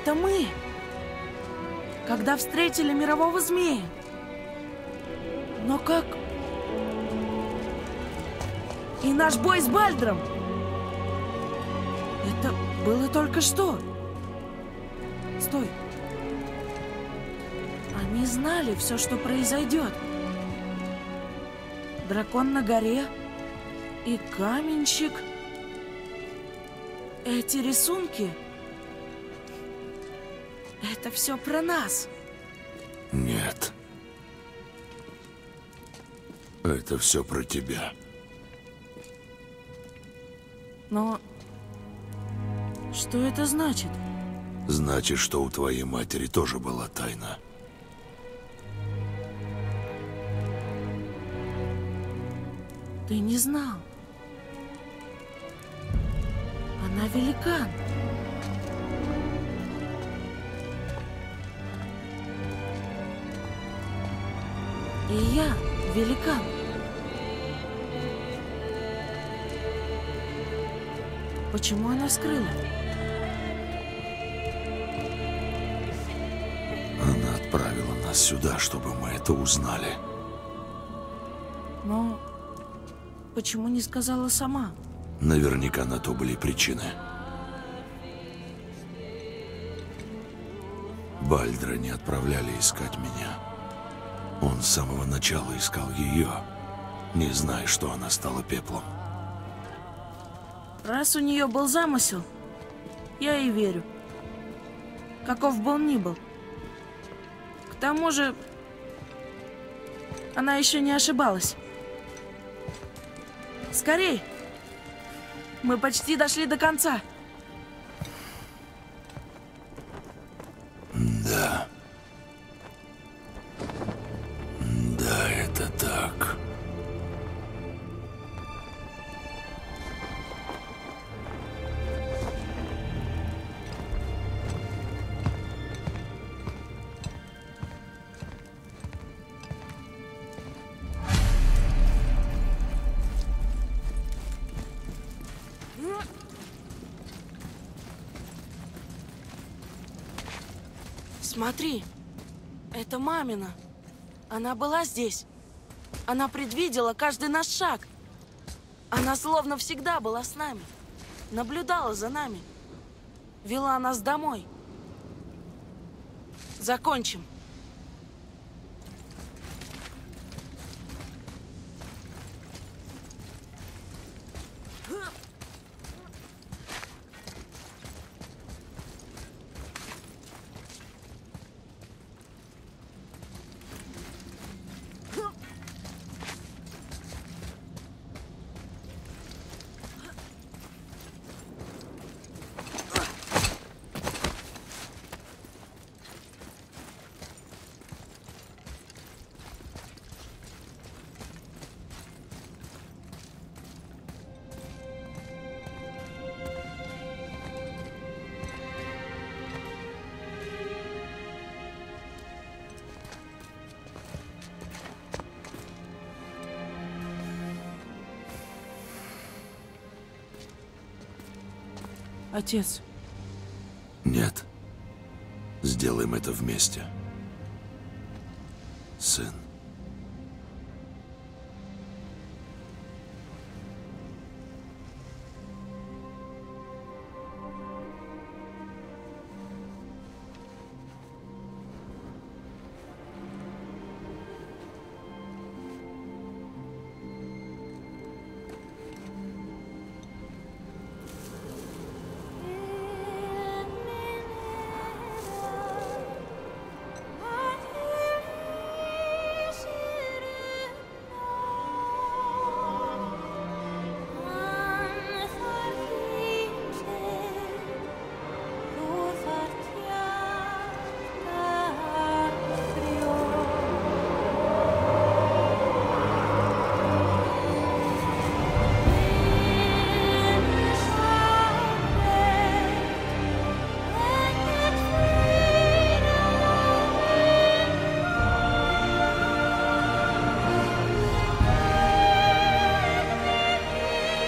Это мы, когда встретили мирового змея. Но как... И наш бой с Бальдром. Это было только что. Стой. Они знали все, что произойдет. Дракон на горе и каменщик. Эти рисунки... Это все про нас. Нет. Это все про тебя. Но... Что это значит? Значит, что у твоей матери тоже была тайна. Ты не знал. Она великан. И я великан. Почему она скрыла? Она отправила нас сюда, чтобы мы это узнали. Но почему не сказала сама? Наверняка на то были причины. Бальдра не отправляли искать меня. Он с самого начала искал ее, не зная, что она стала пеплом. Раз у нее был замысел, я ей верю. Каков бы он ни был. К тому же, она еще не ошибалась. Скорей! Мы почти дошли до конца. Да. Да, это так. Смотри, это мамина. Она была здесь. Она предвидела каждый наш шаг. Она словно всегда была с нами. Наблюдала за нами. Вела нас домой. Закончим. Отец. Нет. Сделаем это вместе. Сын.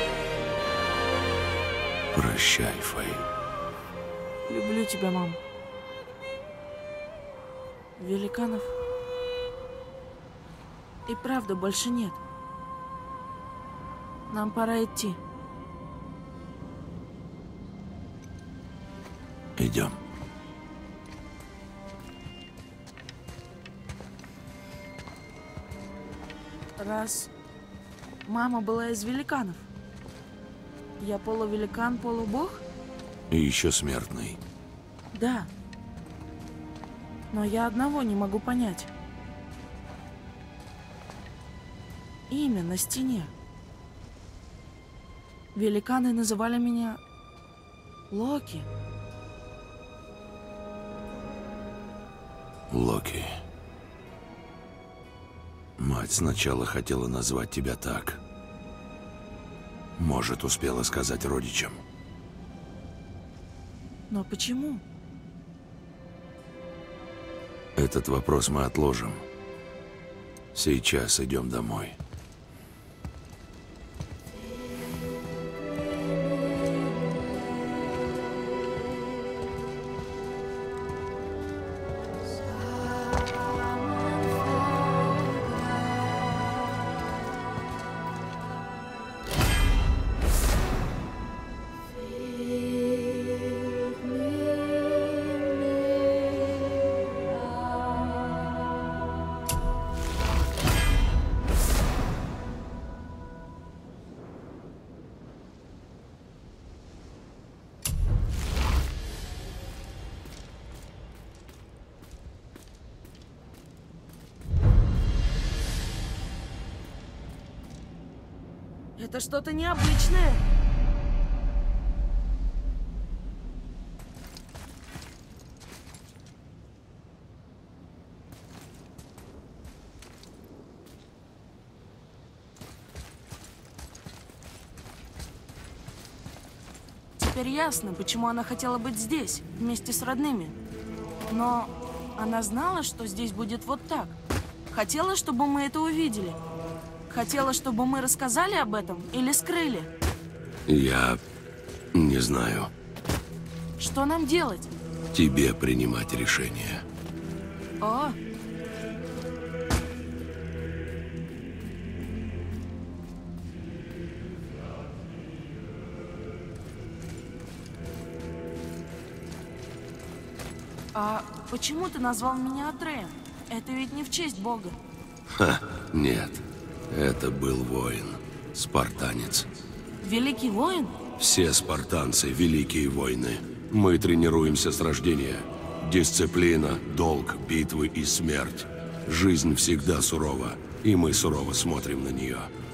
Прощай, Фэй. Люблю тебя, мам. Великанов и правда больше нет. Нам пора идти. Идем. Раз мама была из великанов, я полувеликан, полубог? И еще смертный. Да. Но я одного не могу понять. Имя на стене. Великаны называли меня Локи. Локи. Мать сначала хотела назвать тебя так. Может, успела сказать родичам. Но почему? Этот вопрос мы отложим. Сейчас идем домой. Это что-то необычное. Теперь ясно, почему она хотела быть здесь, вместе с родными. Но она знала, что здесь будет вот так. Хотела, чтобы мы это увидели. Хотела, чтобы мы рассказали об этом или скрыли. Я не знаю. Что нам делать? Тебе принимать решение. О, а почему ты назвал меня Атреем? Это ведь не в честь Бога. Ха, нет. Это был воин. Спартанец. Великий воин? Все спартанцы – великие воины. Мы тренируемся с рождения. Дисциплина, долг, битвы и смерть. Жизнь всегда сурова, и мы сурово смотрим на нее.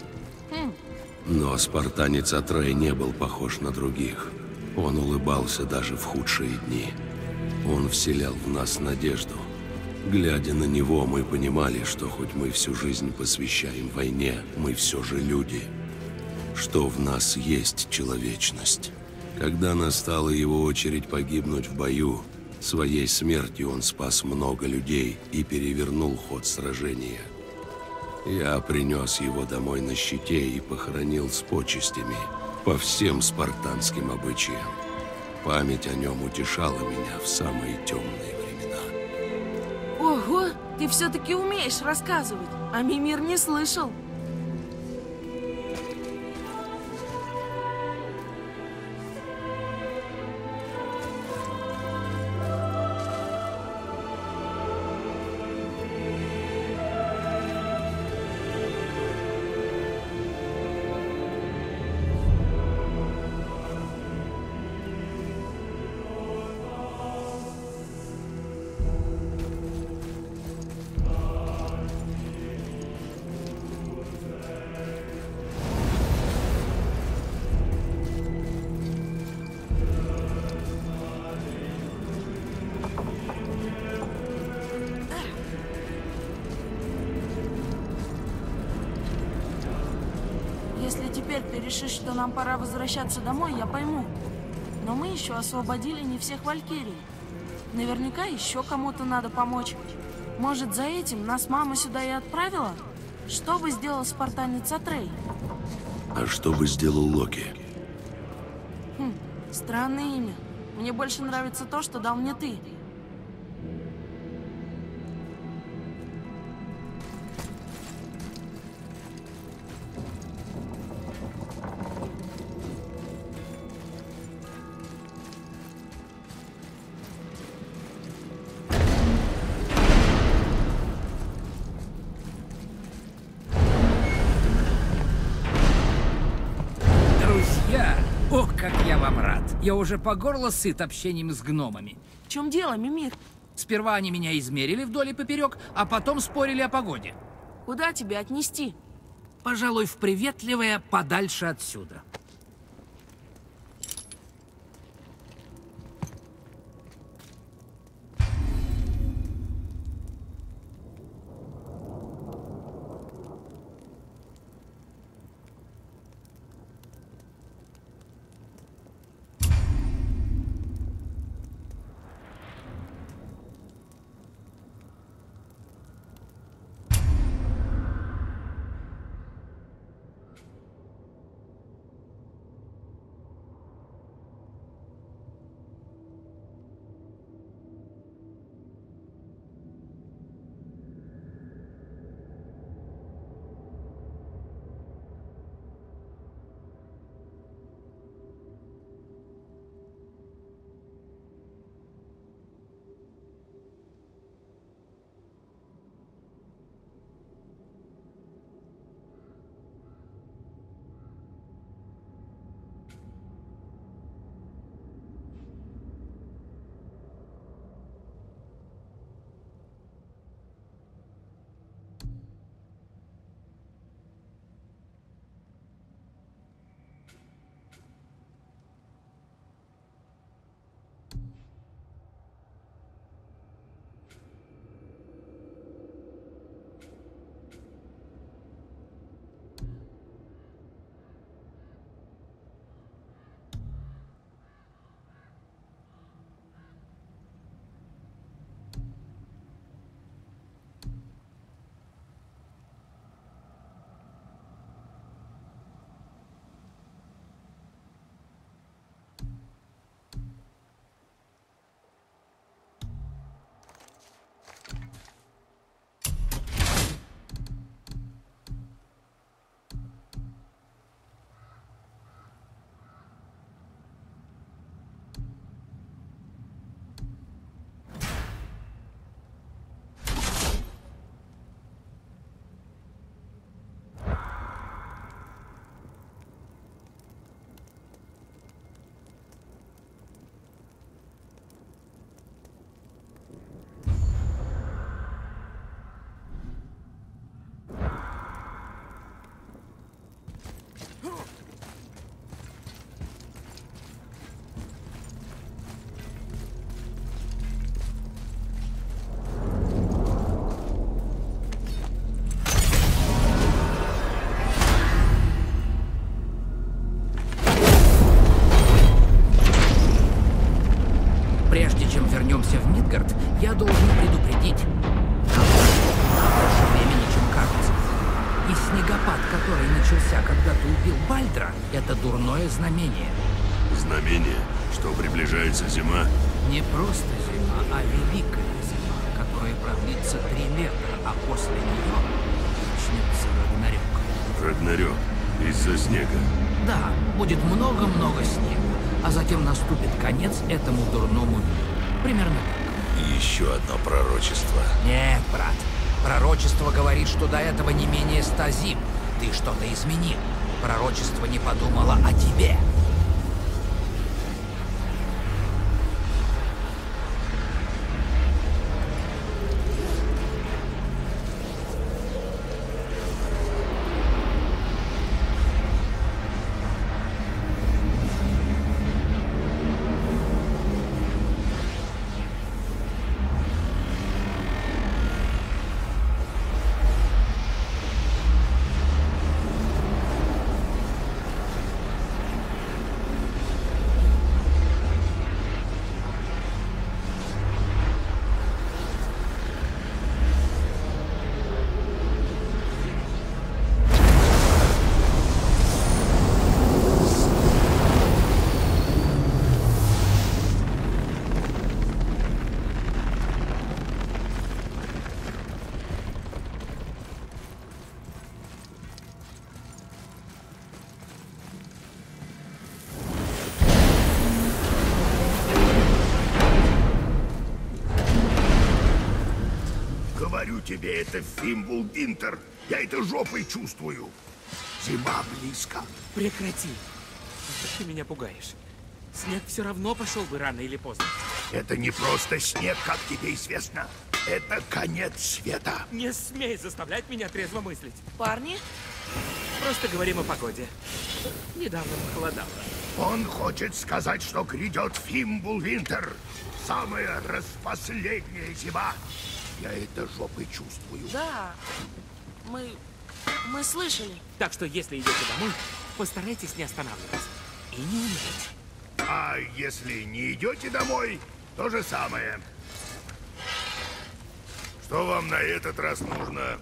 Но спартанец Атрей не был похож на других. Он улыбался даже в худшие дни. Он вселял в нас надежду. Глядя на него, мы понимали, что хоть мы всю жизнь посвящаем войне, мы все же люди. Что в нас есть человечность. Когда настала его очередь погибнуть в бою, своей смертью он спас много людей и перевернул ход сражения. Я принес его домой на щите и похоронил с почестями, по всем спартанским обычаям. Память о нем утешала меня в самые темные времена. Ого, ты все-таки умеешь рассказывать, а Мимир не слышал. Если теперь ты решишь, что нам пора возвращаться домой, я пойму. Но мы еще освободили не всех валькирий. Наверняка еще кому-то надо помочь. Может, за этим нас мама сюда и отправила? Что бы сделал спартанец Атрей? А что бы сделал Локи? Странное имя. Мне больше нравится то, что дал мне ты. О, как я вам рад. Я уже по горло сыт общением с гномами. В чем дело, Мимир? Сперва они меня измерили вдоль и поперек, а потом спорили о погоде. Куда тебя отнести? Пожалуй, в приветливое подальше отсюда. Прежде чем вернемся в Мидгард, я должен предупредить. Нам больше времени, чем кажется. И снегопад, который начался, когда ты убил Бальдра, это дурное знамение. Знамение, что приближается зима. Не просто зима, а великая зима, которая продлится 3 лета, а после нее начнется Рагнарёк. Рагнарёк. Из-за снега. Да, будет много-много снега, а затем наступит конец этому дурному миру. Примерно так. И еще одно пророчество. Нет, брат. Пророчество говорит, что до этого не менее 100 зим. Ты что-то изменил. Пророчество не подумало о тебе. Говорю тебе, это Фимбулвинтер. Я это жопой чувствую. Зима близко. Прекрати. Ты меня пугаешь. Снег все равно пошел бы рано или поздно. Это не просто снег, как тебе известно. Это конец света. Не смей заставлять меня трезво мыслить. Парни, Просто говорим о погоде. Недавно похолодало. Он хочет сказать, что грядет Фимбулвинтер. Самая распоследняя зима. Я это жопой чувствую. да, мы слышали. Так что, если идете домой, постарайтесь не останавливаться. И не умереть. А если не идете домой, то же самое. Что вам на этот раз нужно?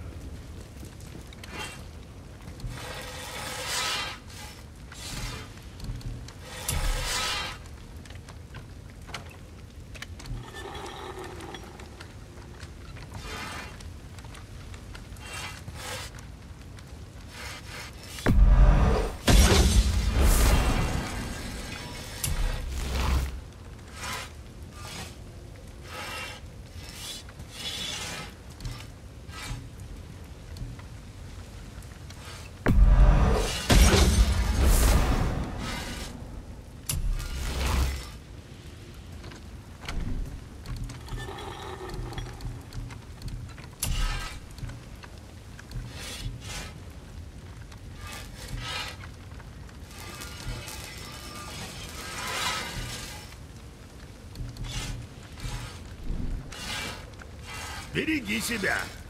Береги себя.